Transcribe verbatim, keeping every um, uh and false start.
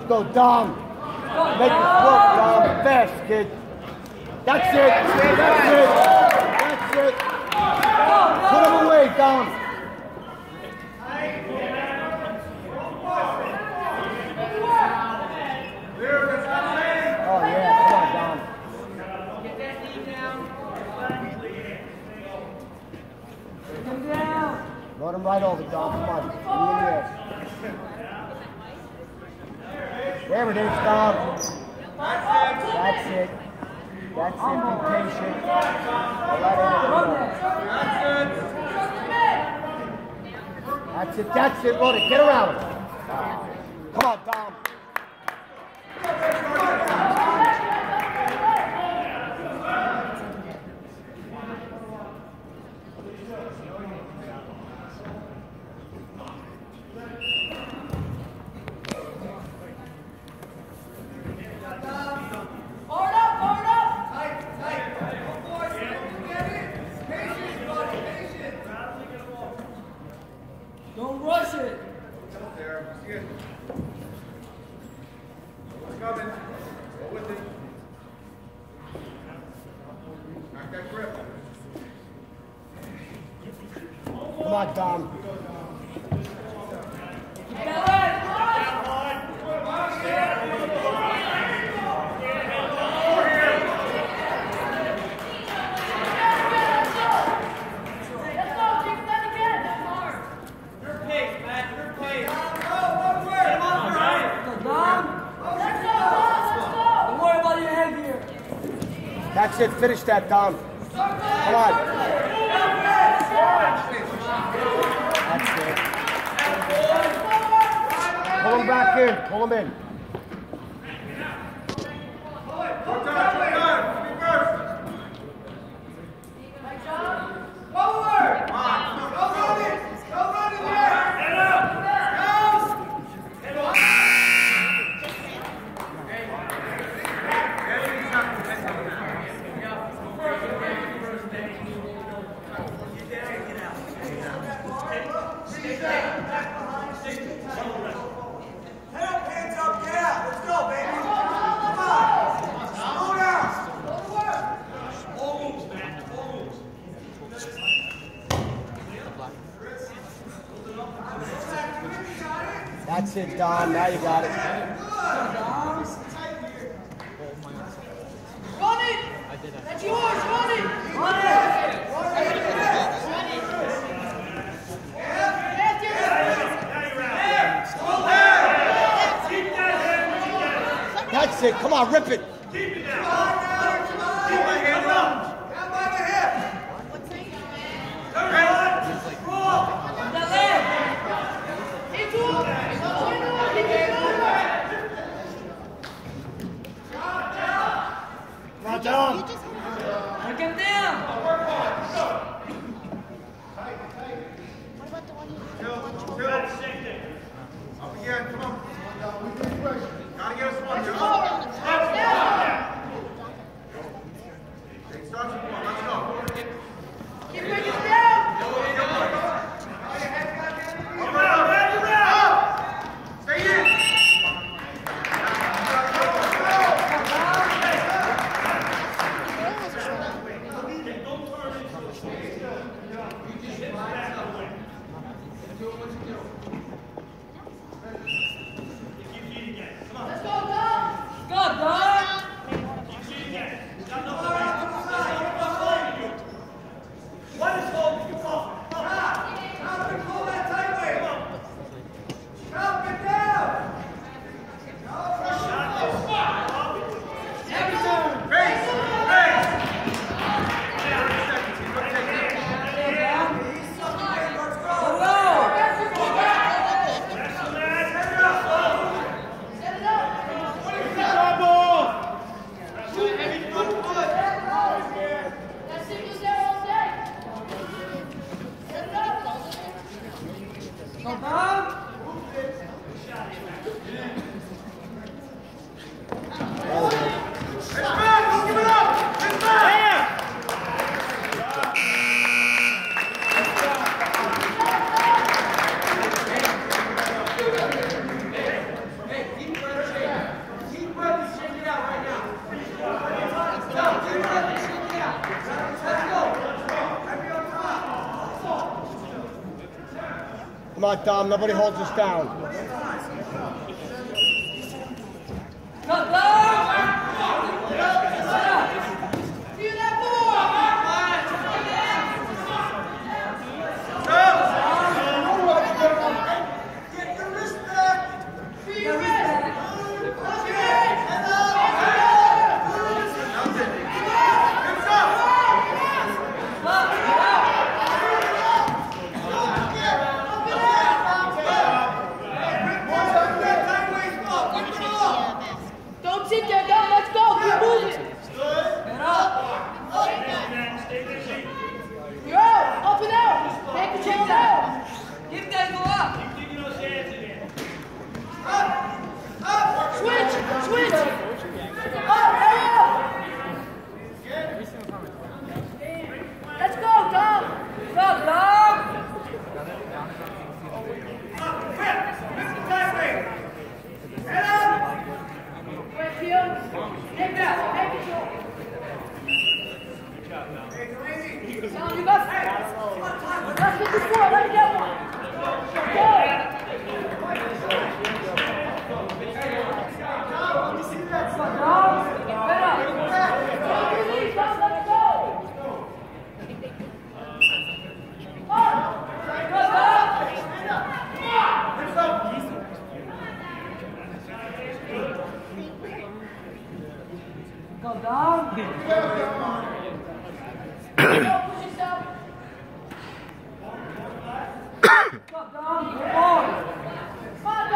Let's go, Dom. Make it work, Dom. Fast, kid. That's it. That's it. That's it. Put him away, Dom. Oh, yeah. Come on, Dom. Get that knee down. Come down. Load him right over, Dom. Come on. Give me the air. There it is, Dom. That's it. That's it. Be patient. Let it go. That's it. That's it. Load it. Get around him. Come on, Dom. Don't rush it. What's coming? Go with it. Knock that grip. Come on, Dom. That's it. Finish that, Dom. Come on. That's it. Pull him back in. Pull him in. That's it, Dom. Now you got it. Run it! That's yours, run it! Run it! That's it. Come on, rip it. Keep it down. Keep my hand up. Down by the hip. Come on, Dom. Take him down. Chill, chill. Up again, come on. Gotta get us one, Joe. Take starts with one, let's go. Keep bringing it down! Come on, back around. Stay in. Let's go, Dom! Go, Dom. Come on, Dom. Nobody holds us down. Cut down! Don't sit there, Dom. Let's go. Keep moving. Get up! You're out. Up and out. Take the chance out. Keep that go up! Switch. Switch. Up. Hurry up. Let's go, Dom. Stop, dog! Wait, Theo. Take that. Take it. Dom, you must. That's what you for. Let me get one. Go. Dog! Get up! Take your lead, Dom. Let's go. Up. Good, dog! Go down! Go, push yourself. Stop, dog! Go on! Come on,